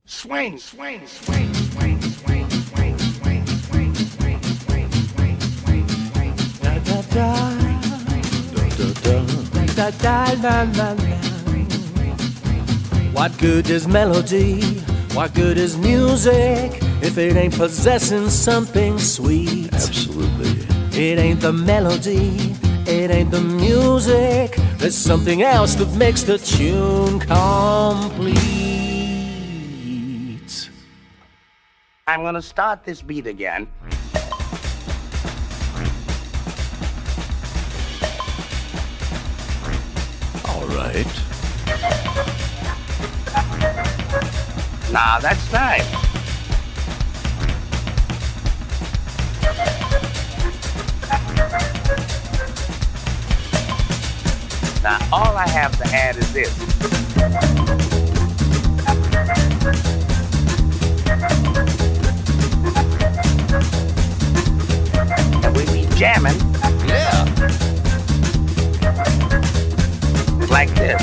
Swing, swing, swing, swing, swing, swing, swing, swing, swing, swing, swing, swing, swing. Da da da, da da da, la la la. What good is melody? What good is music if it ain't possessing something sweet? Absolutely. It ain't the melody, it ain't the music. There's something else that makes the tune complete. I'm gonna start this beat again. All right. Now that's nice. Now all I have to add is this. And we be jamming. Yeah. Like this.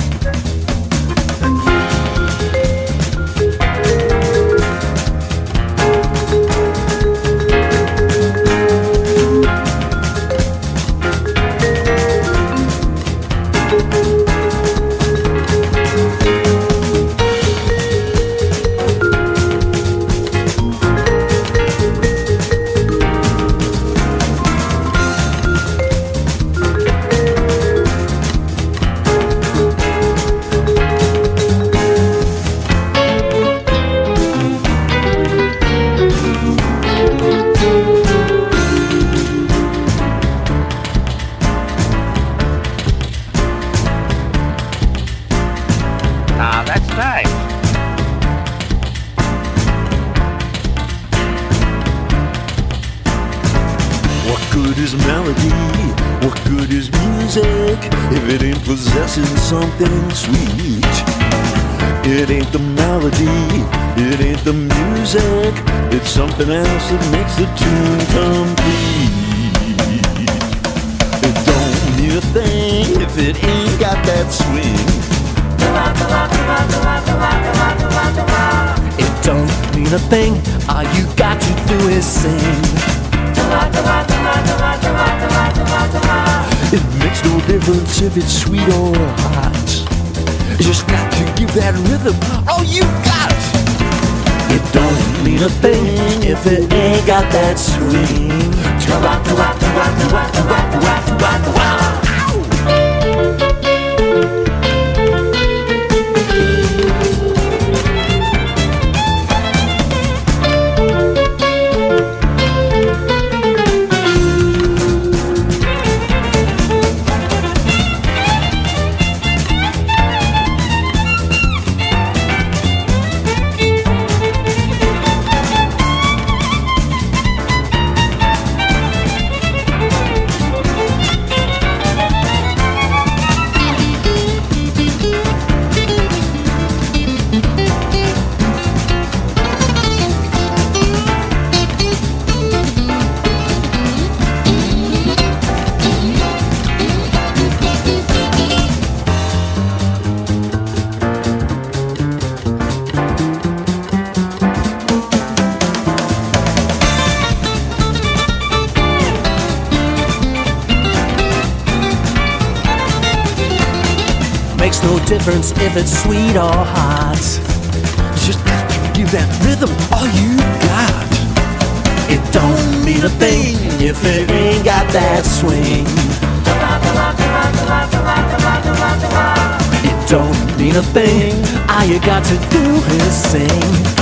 Now that's nice. What good is melody? What good is music if it ain't possessing something sweet? It ain't the melody, it ain't the music. It's something else that makes the tune complete. It don't mean a thing if it ain't got that swing. It don't mean a thing, all you got to do is sing. It makes no difference if it's sweet or hot. You just got to give that rhythm all you got. It don't mean a thing if it ain't got that swing. Makes no difference if it's sweet or hot. Just got to give that rhythm all you got. It don't mean a thing if it ain't got that swing. It don't mean a thing, all you got to do is sing.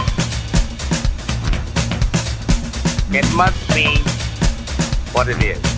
It must be what it is.